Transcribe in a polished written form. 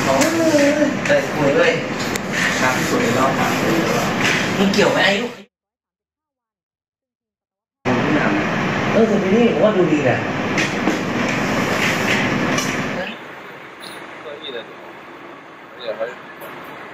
เขาคุยด้วยครับสุดในรอบถามมึงเกี่ยวไหมไอ้ลูกแต่ทีนี้ผมว่าดูดีแหละ可以的，而且还